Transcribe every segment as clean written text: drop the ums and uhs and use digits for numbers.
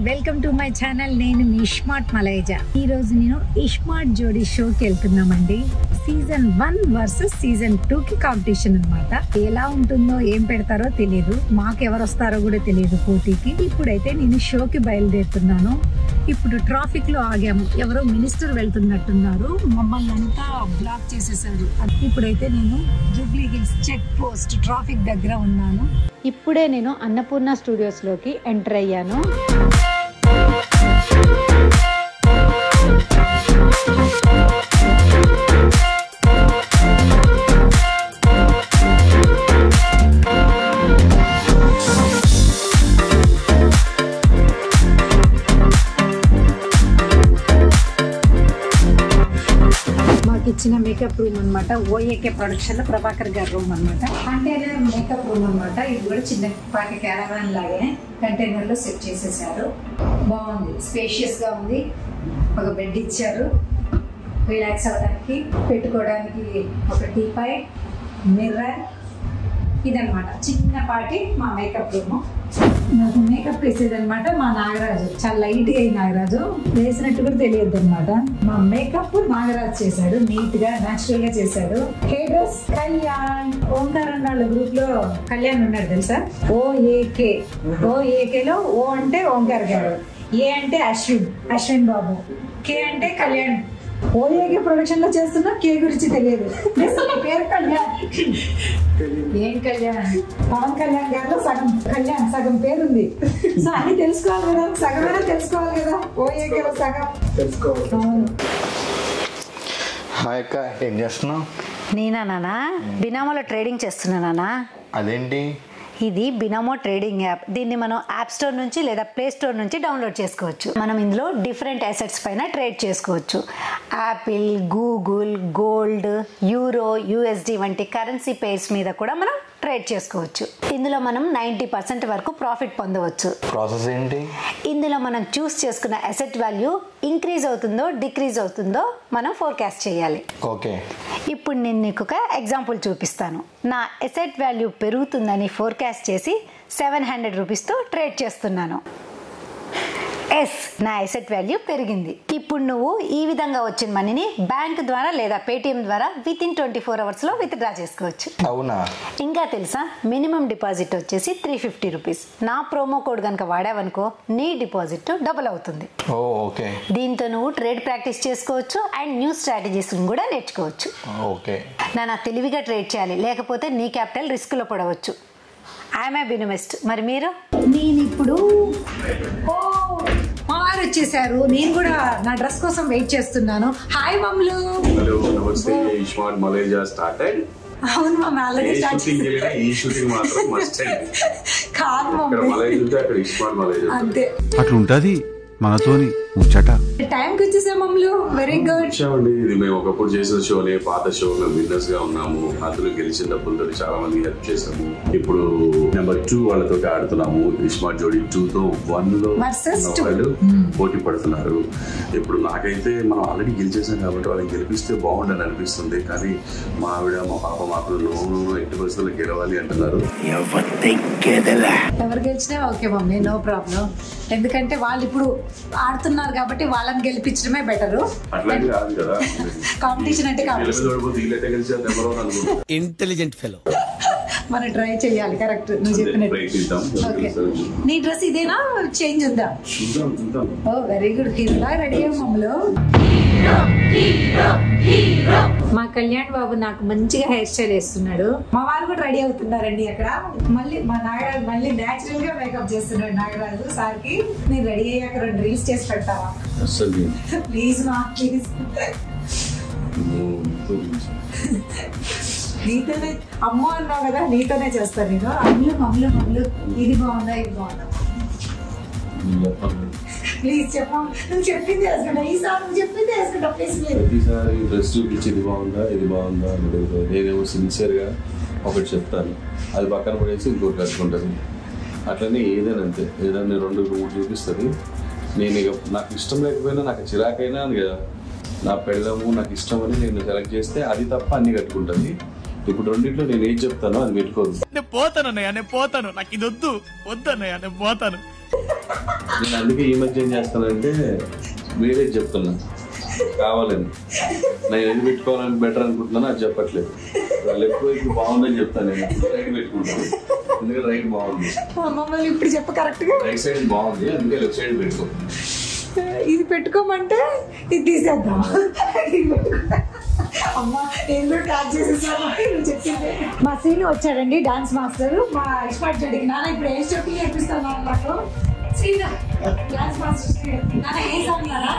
Welcome to my channel. నేను మీ ఇష్మార్ట్ మలయాజా. ఈ రోజు నేను ఇష్మార్ట్ జోడి షోకి వెళ్తున్నామండి. సీజన్ 1 వర్సెస్ సీజన్ 2 కి కాంపిటీషన్ అన్నమాట. ఎలా ఉంటుందో ఏం పెడతారో తెలియదు, మాకు ఎవరు వస్తారో కూడా తెలియదు పోటీకి. ఇప్పుడైతే నేను షోకి బయలుదేరుతున్నాను. ఇప్పుడు ట్రాఫిక్ లో ఆగాము. ఎవరో మినిస్టర్ వెళ్తున్నట్టున్నారు, మమ్మల్ని అంతా బ్లాక్ చేసేసారు. ఇప్పుడైతే నేను Jubilee Hills check post traffic దగ్గర ఉన్నాను. ఇప్పుడే నేను అన్నపూర్ణ స్టూడియోస్ లోకి ఎంటర్ అయ్యాను. ఇచ్చిన మేకప్ రూమ్ అనమాట. ఓఏకే ప్రొడక్షన్ లో ప్రభాకర్ గారి రూమ్ అనమాట. కంటైనర్ మేకప్ రూమ్ అనమాట. ఇది కూడా చిన్నపాటి క్యారవాన్ లాగే కంటైనర్ లో సెట్ చేసేసారు. బాగుంది, స్పేషియస్ గా ఉంది. ఒక బెడ్ ఇచ్చారు రిలాక్స్ అవ్వడానికి, పెట్టుకోవడానికి ఒక టీపై, మిర్రర్. ఇదనమాట చిన్నపాటి మా మేకప్ రూమ్. నాకు మేకప్ వేసేదనమాట మా నాగరాజు. చాలా లైట్ గా నాగరాజు వేసినట్టు కూడా తెలియదు అనమాట. మా మేకప్ నాగరాజు చేశాడు, నీట్ గా న్యాచురల్ గా చేశాడు. Hair dress Kalyan. ఓంకారం వాళ్ళ గ్రూప్ లో కళ్యాణ్ ఉన్నాడు తెలుసా. ఓఏకే లో ఓ అంటే ఓంకార్ గారు, ఏ అంటే అశ్విన్ బాబు, కే అంటే కళ్యాణ్. ఓఏకే ప్రొడక్షన్ లో చేస్తున్నా, కే గురించి తెలియదు. పేరు కళ్యాణ్. ఏం కళ్యాణ్? పవన్ కళ్యాణ్ గారిలో సగం కళ్యాణ్, సగం పేరుంది. సో అన్ని తెలుసుకోవాలి కదా, సగమైనా తెలుసుకోవాలి కదా. ఓఏకేలో సగం తెలుసుకోవాలి. హాయ్ అక్క, ఏం చేస్తున్నావు? నేనా నాన్న, బినామోలో ట్రేడింగ్ చేస్తున్నా నాన్న. అదేంటి? ఇది బినామో ట్రేడింగ్ యాప్. దీన్ని మనం యాప్ స్టోర్ నుంచి లేదా ప్లే స్టోర్ నుంచి డౌన్లోడ్ చేసుకోవచ్చు. మనం ఇందులో డిఫరెంట్ అసెట్స్ పైన ట్రేడ్ చేసుకోవచ్చు. Apple, Google, gold, euro, USD వంటి కరెన్సీ పేర్స్ మీద కూడా మనం ట్రేడ్ చేసుకోవచ్చు. ఇందులో మనం 90% వరకు ప్రాఫిట్ పొందవచ్చు. ప్రాసెస్ ఏంటి? ఇందులో మనం చూస్ చేసుకున్న అసెట్ వాల్యూ ఇంక్రీజ్ అవుతుందో డిక్రీజ్ అవుతుందో మనం ఫోర్కాస్ట్ చేయాలి. ఓకే, ఇప్పుడు నేను నీకు ఒక ఎగ్జాంపుల్ చూపిస్తాను. నా అసెట్ వాల్యూ పెరుగుతుందని ఫోర్కాస్ట్ చేసి 700 రూపీస్తో ట్రేడ్ చేస్తున్నాను. నా అసెట్ వాల్యూ పెరిగింది. ఇప్పుడు నువ్వు ఈ విధంగా వచ్చిన మనీని బ్యాంక్ ద్వారా లేదా పేటిఎం ద్వారా విత్ ఇన్ 24 hours లో విత్డ్రా చేసుకోవచ్చు. అవునా? ఇంకా తెలుసా, మినిమం డిపాజిట్ వచ్చేసి 350 రూపీస్. నా ప్రోమో కోడ్ కనుక వాడావనుకో నీ డిపాజిట్ డబుల్ అవుతుంది. ఓకే. దీంతో నువ్వు ట్రేడ్ ప్రాక్టీస్ చేసుకోవచ్చు అండ్ న్యూ స్ట్రాటజీస్ కూడా నేర్చుకోవచ్చు. ఓకే. నా తెలివిగా ట్రేడ్ చేయాలి, లేకపోతే నీ క్యాపిటల్ రిస్క్ లో పడవచ్చు. ఐఎమ్ ఏ బినమిస్ట్. మరి మీరు? నేను ఇప్పుడు మారు వచ్చేసారు. నేను కూడా నా డ్రెస్ కోసం వెయిట్ చేస్తున్నాను. హాయ్ మమ్మలు. హలో, నమస్తే. ఇష్మార్ట్ మలేజా స్టార్టెడ్. అవును మమ్మీ, ఆల్రెడీ స్టార్ట్ చేశారు. ఈ షూటింగ్ మాత్రం మస్ట్ అండి. కాదు మమ్మీ, మలేజా ఉంటే అక్కడ ఇష్మార్ట్ మలేజా అంతే. అట్లుంటది మనతోని ముచ్చట. టైంకి వచ్చేసా మమ్మలు. Very good. వచ్చామండి. ఇది మేము ఒకప్పుడు చేసిన షోనే, పాత షో. మేము విన్నర్స్ గా ఉన్నాము. అందులో గెలిచిన డబ్బులతో చాలా మంది హెల్ప్ చేసాము. ఇప్పుడు నెంబర్ 2 వాళ్ళతో ఆడుతున్నాము. ఇష్మార్ట్ జోడి 2 తో 1 లో వాళ్ళు పోటీ పడుతున్నారు. ఇప్పుడు నాకైతే మనం ఆల్రెడీ గెలిచేసాం కాబట్టి వాళ్ళని గెలిపిస్తే బాగుండని అనిపిస్తుంది. కానీ మా ఆవిడ, మా పాప మాత్రం ఎట్టి పరిస్థితుల్లో గెలవాలి అంటున్నారు. ఎవరు గెలిచినా ఓకే మమ్మీ, నో ప్రాబ్లం. ఎందుకంటే వాళ్ళు ఇప్పుడు ఆడుతున్నారు కాబట్టి వాళ్ళని గెలిపించడమే బెటర్. కాంపిటీషన్ అంటే ఇంటెలిజెంట్ ఫెలో. మనం ట్రై చేయాలి. కరెక్ట్, నువ్వు చెప్పినట్టు. నీ డ్రెస్ ఇదేనా, చేంజ్ ఉందా? Oh very good. హీరోలా రెడీ అయ్యాం మమ్మల్ని. మా కళ్యాణ్ బాబు నాకు మంచిగా హెయిర్ స్టైల్ వేస్తున్నాడు. మా వారు కూడా రెడీ అవుతున్నారండి అక్కడ. మళ్ళీ మా నాగరాజు మళ్ళీ న్యాచురల్ గా మేకప్ చేస్తున్నాడు. నాగరాజు సార్కి నేను రెడీ అయ్యాక 2 రీల్స్ చేసి పెడతావా ప్లీజ్ మా, ప్లీజ్. నీతోనే అమ్మో అన్నావు కదా, నీతోనే చేస్తాను నేను. అమ్ములు ఇది బాగుందా, ఇది బాగుందా, ప్లీజ్ చెప్పా. నువ్వు చెప్పింది వేసుకుంటా. ఈసారి నువ్వు చెప్పింది వేసుకుంటా ప్లీజ్. ప్రతిసారి డ్రెస్ చూపించి ఇది బాగుందా, ఇది బాగుందా, నేనేమో సిన్సియర్ గా ఒకటి చెప్తాను, అది పక్కన పడేసి ఇంకోటి కట్టుకుంటాను. అట్లనే ఏదైనా అంతే. ఏదైనా 2-3 చూపిస్తుంది. నేను ఇక నాకు ఇష్టం లేకపోయినా, నాకు చిరాకైనా నా పెళ్ళము నాకు ఇష్టం అని నేను సెలెక్ట్ చేస్తే అది తప్ప అన్ని కట్టుకుంటుంది. ఇప్పుడు రెండింటిలో నేను ఏం చెప్తానో అది పెట్టుకోదు. నేను పోతానన్నయ్య, నేను పోతాను, నాకు ఇది వద్దన్నయ్య, నేను పోతాను. నేను అందుకే ఈ మధ్య ఏం చేస్తానంటే వేరే చెప్తున్నా కావాలని. నేను ఏది పెట్టుకోవాలని బెటర్ అనుకుంటున్నాను అది చెప్పట్లేదు. లెఫ్ట్ వైపు బాగుందని చెప్తాను, నేను రైట్ పెట్టుకుంటాను. ఎందుకంటే రైట్ బాగుంది. మమ్మల్ని ఇప్పుడు చెప్పు కరెక్ట్ గా. రైట్ సైడ్ బాగుంది, అందుకే లెఫ్ట్ సైడ్ పెట్టుకో. ఇది పెట్టుకోమంటే ఇది తీసేద్దాం. అమ్మా ఎందుకు క్యాచ్ చేసేసాను చెప్పింది. మా సీను వచ్చాడండి, డాన్స్ మాస్టర్. మా ఇష్మార్ట్ జోడికి నాన్న ఇప్పుడు ఏ స్టెప్ నేర్పిస్తాను నాకు. శ్రీనా డాన్స్ మాస్టర్ నాన్న ఏ సాంగ్ నాన్న?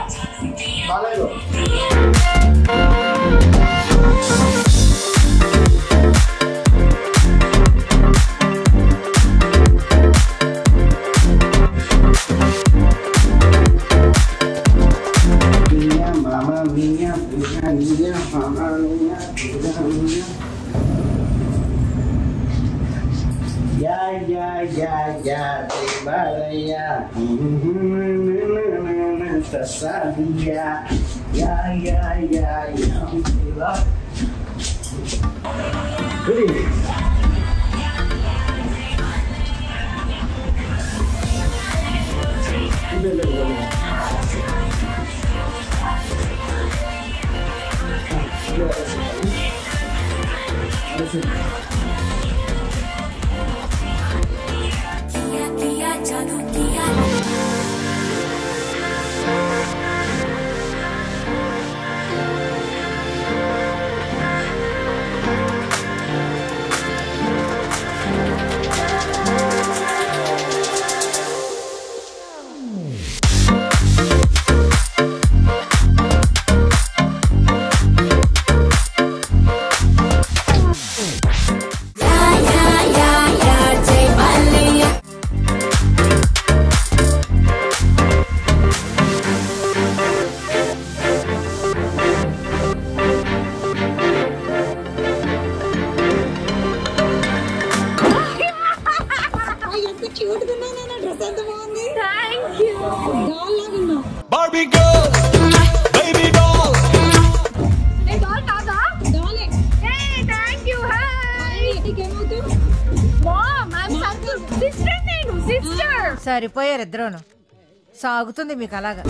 సరిపోయారు ఇద్దరును. సాగుతుంది మీకు అలాగా.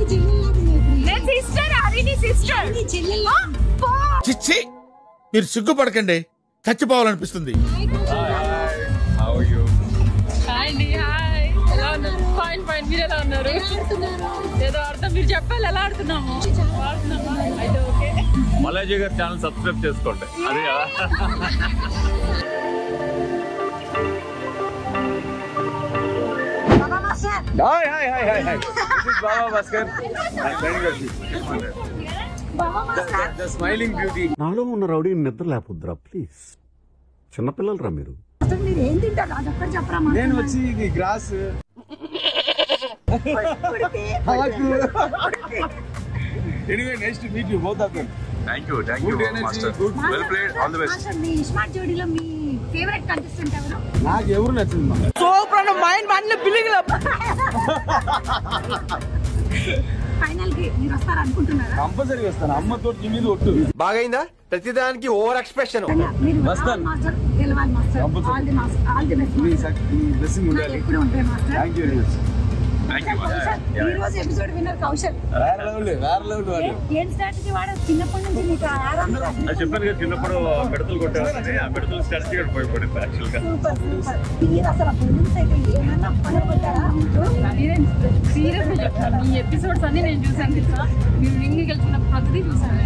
చిచ్చి, మీరు సిగ్గుపడకండి, చచ్చిపోవాలనిపిస్తుంది. ఏదో అర్థం మీరు చెప్పాలి ఎలా ఆడుతున్నాము. మలయాజ గారి ఛానల్ సబ్స్క్రైబ్ చేసుకోండి. అదే కదా. నాలో ఉన్న రౌడీ నిద్ర లేకపోద్దురా ప్లీజ్. చిన్నపిల్లలు రా మీరు. నేను వచ్చి ఇది గ్రాస్ anyway nice to meet you both of them. Thank you master. Well played, all the best. మీ ఇష్మార్ట్ జోడీలో మీ ఫేవరెట్ కంటెస్టెంట్ ఎవరు? నాకు ఎవరు నచ్చింది మా సూపర్ మైండ్ వన్ బిల్డింగ్ లో ఫైనల్ కి మీరు వస్తారు అనుకుంటున్నారా? కంపల్సరీ వస్తాను. అమ్మతో మీద ఒట్టు. బాగైందా? ప్రతిదానికి ఓవర్ ఎక్స్ప్రెషన్. వస్తాను మాస్టర్, గెలవాలి master. All the master, all the best. మీ బ్లెస్సింగ్ ఉండాలి. ఎప్పుడు ఉంటాయి మాస్టర్. Thank you very much. ఈ రోజు ఎపిసోడ్ విన్నర్ కౌశల్. వేరే లెవెల్ వాడు. ఏం స్ట్రాటజీ వాడు చిన్నప్పటి నుంచి మీకు అది చెప్పాను కదా, చిన్నప్పుడు పెడతలు కొట్టేవాళ్ళని. ఆ పెడతలు స్ట్రాటజీ కూడా పోయిపోయింది యాక్చువల్ గా. Super super. మీరు అసలు బెలూన్స్ అయితే ఏమన్నా పడగొట్టారా? సీరియస్ గా చెప్తాను, ఈ ఎపిసోడ్స్ అన్ని నేను చూసాను తెలుసా. మీరు రింగ్ గెలిచిన ప్రతిదీ చూసాను.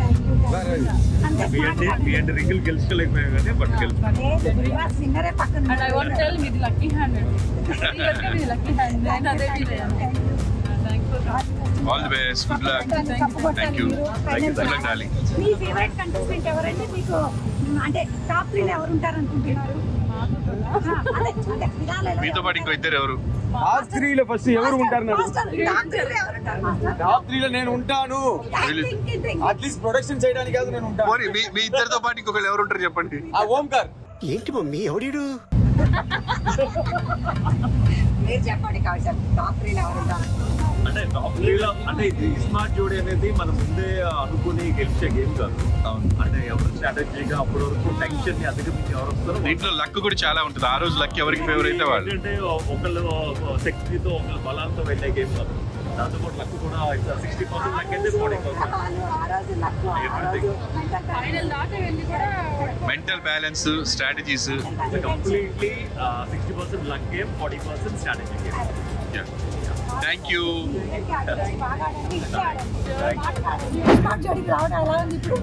మీ అంటే రింగులు గెలుచుకోలేకపోయాం కానీ బట్ గెలుచుకున్నాం. విన్నరే పక్కన. అండ్ ఐ వాంట్ టెల్ మీది లక్కీ హ్యాండ్. మీది లక్కీ హ్యాండ్. నేను అదే ఫీల్ అయ్యాను. All the best, good luck. Thank you good luck darling. మీ ఫేవరెట్ కంటెస్టెంట్ ఎవరంటే మీకు అంటే టాప్ 3 లో ఎవరు ఉంటారు అనుకుంటున్నారు? మీతో పాటు ఇంకో ఇద్దరు ఎవరు? టాప్ 3 లో ఫస్ట్ ఎవరు ఉంటారు? టాప్ 3 లో నేను ఉంటాను. అట్లీస్ట్ ప్రొడక్షన్ చేయడానికి కాదు నేను ఉంటాను. మీ ఇద్దరితో పాటు ఇంకొకరు ఎవరు ఉంటారు చెప్పండి. ఆ ఓంకార్. ఏంటి మమ్మీ ఎవడీడు? మీరు చెప్పండి కౌశల్, టాప్ 3 లో ఎవరు ఉంటారు? అంటే టాప్ 3లో అంటే ఇస్మార్ట్ జోడీ అనేది మనం ముందే అనుకుని గెలిచే గేమ్ కాదు. అంటే ఎవరు స్ట్రాటజీగా అప్పటి వరకు టెన్షన్ ని అధిగమించి ఎవరు వస్తారో దీంట్లో లక్ కూడా చాలా ఉంటుంది. ఆ రోజు లక్ ఎవరికి ఫేవర్ అయితే వాళ్ళు. అంటే ఒకళ్ళు శక్తితో ఒకళ్ళు బలాలతో వెళ్ళే గేమ్ కాదు. దాంతో పాటు లక్ కూడా 60% లక్ అయితే 40%. Mental balance, strategies, completely 60% luck game, 40% strategy game. Thank you. జోడికి రావడం ఎలా ఉంది ఇప్పుడు?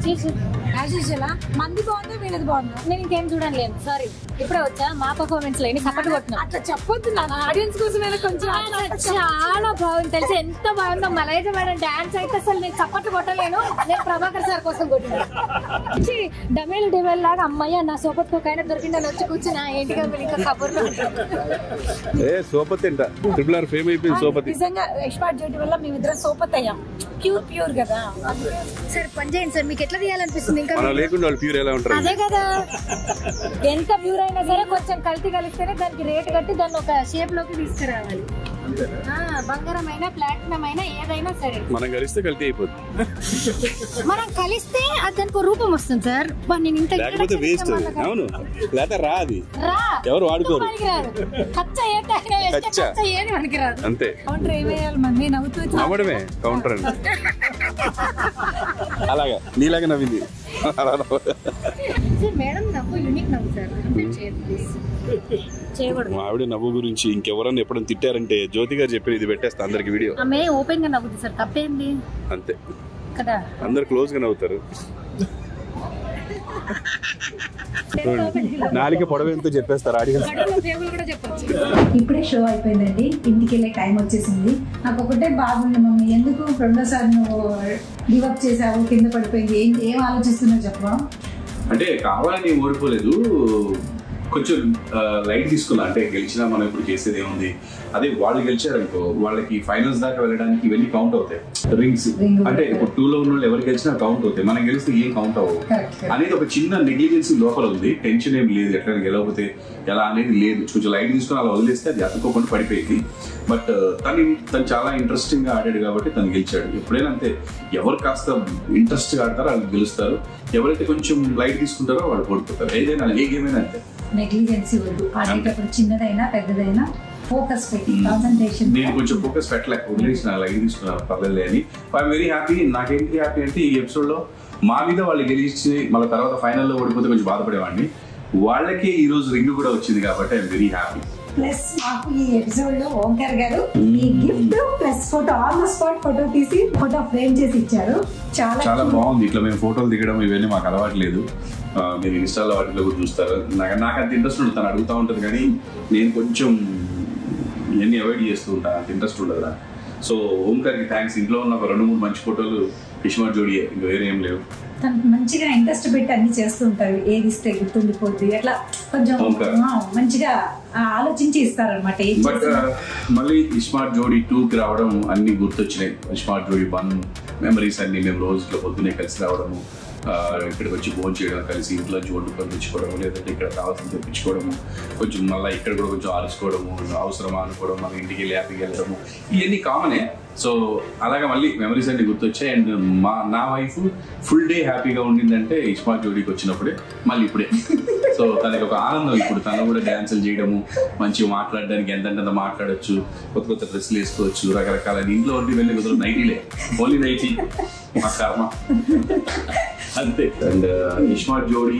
మంది బాగుందా వీళ్ళది బాగుందా? నేను ఇంకేం చూడండి లేదు, సారీ. ఇప్పుడే వచ్చా మా పర్ఫార్మెన్స్ లో సపోర్ట్ కొట్టినా. అట్లా చెప్పొద్దు, నా ఆడియన్స్ కోసం కొంచెం చాలా బాగుంది తెలుసు, ఎంత బాగుందో. మలైజా మేడం డాన్స్ అయితే అసలు నేను చప్పట్లు కొట్టలేను. నేను ప్రభాకర్ సార్ కోసం కొట్టినా. డమేల్ లాగా అమ్మాయి నా సోపత్ ఒకైనా దొరికిందని వచ్చి కూర్చున్నా. ఏంటిగా మీరు ఇంకా కబుర్లు సోపతి ట్రిపుల్ ఆర్ ఫేమ్ అయిపోయింది. సోపతి నిజంగా ఇష్మార్ట్ జోడి వల్ల మేమిద్దరం సోపత్ అయ్యాం. ప్యూర్ కదా. సార్ పని చేయండి సార్, మీకు ఎట్లా తీయాలనిపిస్తుంది? ఇంకా మనం లేకుండా వాళ్ళు ప్యూర్ ఎలా ఉంటారు? అదే కదా, ఎంత ప్యూర్ అయినా సరే కొంచెం కల్తీ కలిస్తేనే దానికి రేట్ కట్టి దాన్ని ఒక షేప్ లోకి తీసుకురావాలి. బంగారం అయినా ప్లాటినం అయినా ఏదైనా సరే మనం కలిస్తే కల్తీ అయిపోతుంది. మనం కలిస్తే దానికి రూపం వస్తుంది సార్. నేను ఇంత లేకపోతే వేస్ట్. అవును, లేకపోతే రా, అది ఎవరు వాడుకోరు. ఏది మనకి రాదు. అంతే. కౌంటర్ ఏమేయాలి? మమ్మీ నవ్వుతూ నవ్వడమే కౌంటర్ అండి. అలాగా నీలాగా నవ్వింది. మేడం నవ్వు యూనిక్ నవ్వు సార్, చేయకూడదు. ఆవిడ నవ్వు గురించి ఇంకెవరన్నా ఎప్పుడైనా తిట్టారంటే జ్యోతి గారు చెప్పి ఇది పెట్టేస్తా అందరికి వీడియో. ఆమె ఓపెన్ గా నవ్వుతుంది సార్, తప్పేంది? అంతే కదా, అందరు క్లోజ్ గా నవ్వుతారు. నాలిక పొడవేంతో చెప్పేస్తారు ఆడియన్స్. ఇప్పుడే షో అయిపోయిందండి, ఇంటికి వెళ్ళే టైం వచ్చేసింది. నాకు ఒకటే బాగుంది మమ్మీ, ఎందుకు రెండోసారి నువ్వు గివప్ చేసావు, కింద పడిపోయింది, ఏం ఆలోచిస్తున్నావు చెప్పవా? అంటే కావాలని ఓడిపోలేదు, కొంచెం లైట్ తీసుకున్నా. అంటే గెలిచినా మనం ఇప్పుడు చేసేది ఏముంది, అదే వాళ్ళు గెలిచారనుకో వాళ్ళకి ఫైనల్స్ దాకా వెళ్ళడానికి ఇవన్నీ కౌంట్ అవుతాయి. రింగ్స్ అంటే ఇప్పుడు 2 లో ఉన్న వాళ్ళు ఎవరు గెలిచినా కౌంట్ అవుతాయి, మనం గెలిస్తే ఏం కౌంట్ అవ్వవు అనేది ఒక చిన్న నెగ్లిజెన్సీ లోపల ఉంది. టెన్షన్ ఏం లేదు, ఎట్లా గెలవకపోతే ఎలా అనేది లేదు. కొంచెం లైట్ తీసుకుని అలా వదిలేస్తే అది అతుక్కోకుండా పడిపోయింది. బట్ తను చాలా ఇంట్రెస్టింగ్ గా ఆడాడు కాబట్టి తను గెలిచాడు. ఎప్పుడైనా అంతే, ఎవరు కాస్త ఇంట్రెస్ట్ గా ఆడతారో వాళ్ళు గెలుస్తారు, ఎవరైతే కొంచెం లైట్ తీసుకుంటారో వాళ్ళు ఓడిపోతారు. ఏదైనా ఏ గేమ్ అయినా అంతే. నెగ్లిజెన్సీ వద్దు, ఆడేటప్పుడు చిన్నదైనా పెద్దదైనా ఫోకస్ పెట్టి కాన్సంట్రేషన్. నేను కొంచెం ఫోకస్ పెట్టలే, వదిలేసిన లైట్ తీసుకున్నాను, పర్లేదు అని. I'm very happy. నాకేంటి హ్యాపీ అంటే ఈ ఎపిసోడ్ లో మా మీద వాళ్ళు గెలిచి మళ్ళీ తర్వాత ఫైనల్లో ఓడిపోతే కొంచెం బాధపడేవాడిని. వాళ్ళకే ఈ రోజు రింగ్ కూడా వచ్చింది కాబట్టి ఐఎమ్ వెరీ హ్యాపీ. ప్లస్ మాకు ఈ ఎపిసోడ్ లో ఓంకార్ గారు ఈ gift plus photo on the spot photo తీసి ఫోటో ఫ్రేమ్ చేసి ఇచ్చారు. చాలా బాగుంది. ఇట్లా మేము ఫోటోలు దిగడం ఇవన్నీ మాకు అలవాటు లేదు. మీరు ఇన్స్టాలో వాటిలో కూడా చూస్తారు. నాకు అంత ఇంట్రెస్ట్ ఉంటుంది, తను అడుగుతూ ఉంటుంది కానీ నేను కొంచెం ఇవన్నీ అవాయిడ్ చేస్తూ ఉంటాను, అంత ఇంట్రెస్ట్ ఉండదు నాకు. సో ఓంకార్కి థ్యాంక్స్. ఇంట్లో ఉన్న ఒక 2-3 మంచి ఫోటోలు ఇష్మార్ట్ జోడియే, ఇంకా వేరే ఏం లేవు. తనకు మంచిగా ఇంట్రెస్ట్ పెట్టి అన్ని చేస్తూ ఉంటారు, ఏది ఇస్తే గుర్తుండిపోద్ది అట్లా కొంచెం మంచిగా ఆలోచించి ఇస్తారనమాట. బట్ మళ్ళీ ఇష్మార్ట్ జోడి 2కి రావడం అన్ని గుర్తొచ్చినాయి. ఇష్మార్ట్ జోడి 1 మెమరీస్ అన్ని మేము రోజులో పొద్దునే కలిసి రావడము, ఇక్కడికి వచ్చి భోజనం చేయడం, కలిసి ఇంట్లో వండుకొని తెచ్చుకోవడము, లేదంటే ఇక్కడ కావాల్సింది తెప్పించుకోవడము, కొంచెం మళ్ళీ ఇక్కడ కూడా కొంచెం ఆలోచుకోవడము, అవసరమా అనుకోవడం, మళ్ళీ ఇంటికి వెళ్ళి హ్యాపీగా వెళ్ళడము, ఇవన్నీ కామనే. సో అలాగా మళ్ళీ మెమరీస్ అన్ని గుర్తొచ్చాయి. అండ్ నా వైఫ్ ఫుల్ డే హ్యాపీగా ఉండిందంటే ఇష్మార్ట్ జోడీకి వచ్చినప్పుడే, మళ్ళీ ఇప్పుడే. సో తనకి ఒక ఆనందం. ఇప్పుడు తను కూడా డ్యాన్సులు చేయడము, మంచిగా మాట్లాడడానికి ఎంతంత మాట్లాడచ్చు, కొత్త కొత్త డ్రెస్సులు వేసుకోవచ్చు, రకరకాల. ఇంట్లో ఉండి వెళ్ళి కుదరదు, నైటీలే, ఓన్లీ నైటీ, మా కర్మ అంతే. అండ్ ఇష్మార్ట్ జోడీ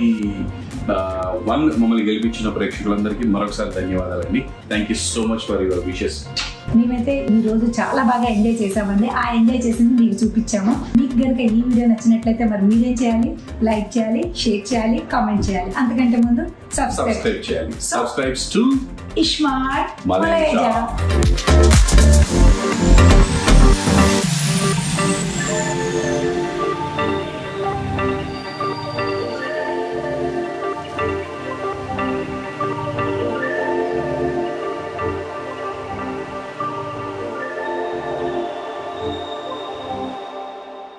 1 మమ్మల్ని గెలిపించిన ప్రేక్షకులందరికీ మరొకసారి ధన్యవాదాలండి. Thank you so much for your wishes. మేమైతే ఈ రోజు చాలా బాగా ఎంజాయ్ చేసామండి. ఆ ఎంజాయ్ చేసింది మీకు చూపించాము. మీకు కనుక ఈ వీడియో నచ్చినట్లయితే మరి మీరేం చేయాలి? లైక్ చేయాలి, షేర్ చేయాలి, కామెంట్ చేయాలి. అంతకంటే ముందు సబ్స్క్రైబ్ చేయాలి. Subscribes to iSmart మలయాజా.